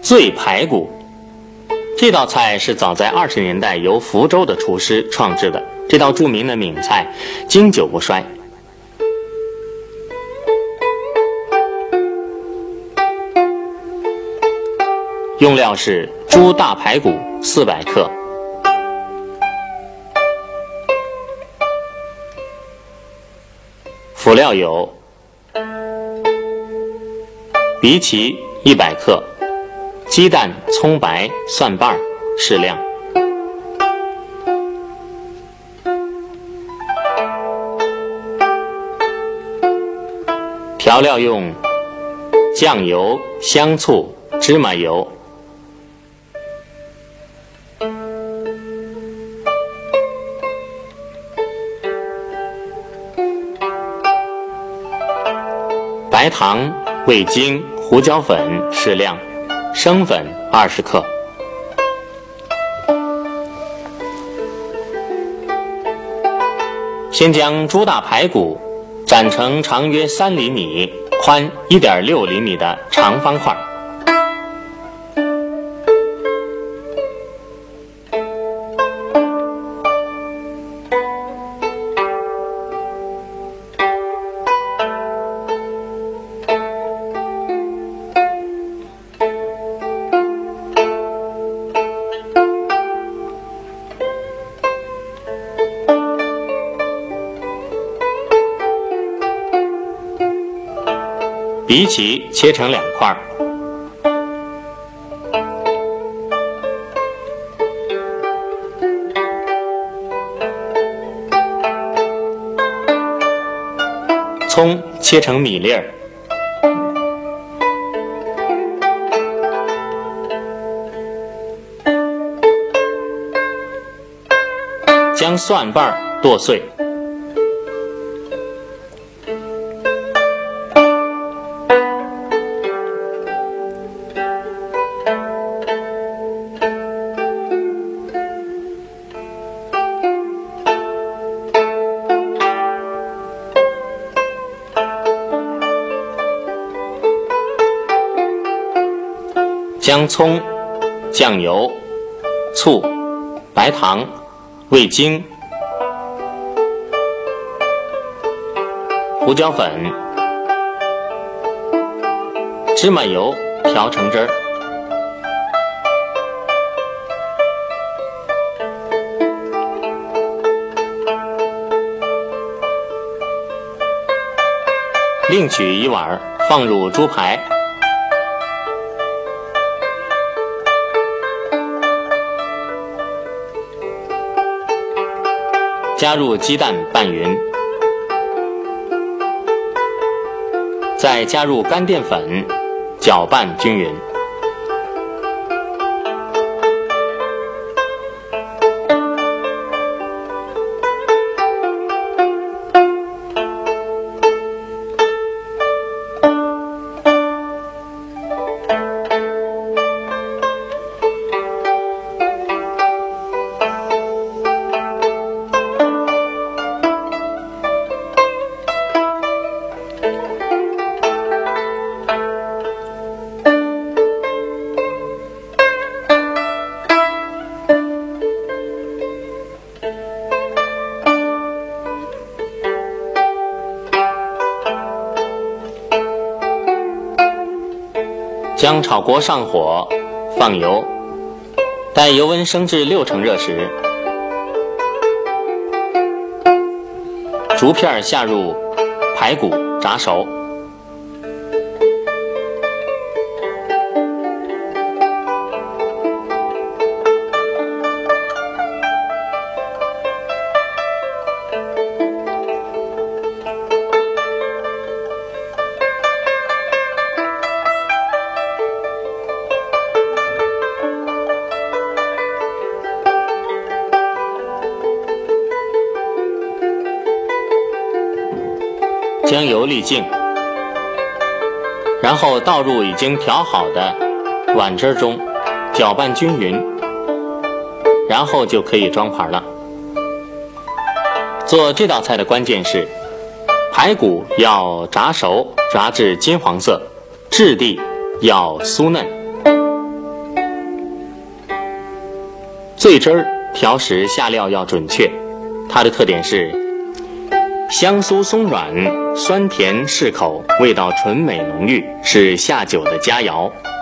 醉排骨。这道菜是早在20年代由福州的厨师创制的，这道著名的闽菜经久不衰。用料是猪大排骨400克，辅料有荸荠100克，鸡蛋、葱白、蒜瓣适量。调料用酱油、香醋、芝麻油。白糖、味精、胡椒粉适量，生粉20克。先将猪大排骨斩成长约3厘米、宽1.6厘米的长方块。荸荠切成2块，葱切成米粒儿，将蒜瓣剁碎。将葱、酱油、醋、白糖、味精、胡椒粉、芝麻油调成汁儿，另取一碗放入猪排，加入鸡蛋拌匀，再加入干淀粉，搅拌均匀。将炒锅上火，放油，待油温升至6成热时，竹片下入排骨炸熟，将油沥净，然后倒入已经调好的碗汁中，搅拌均匀，然后就可以装盘了。做这道菜的关键是，排骨要炸熟，炸至金黄色，质地要酥嫩。 醉汁儿调时下料要准确，它的特点是香酥松软，酸甜适口，味道纯美浓郁，是下酒的佳肴。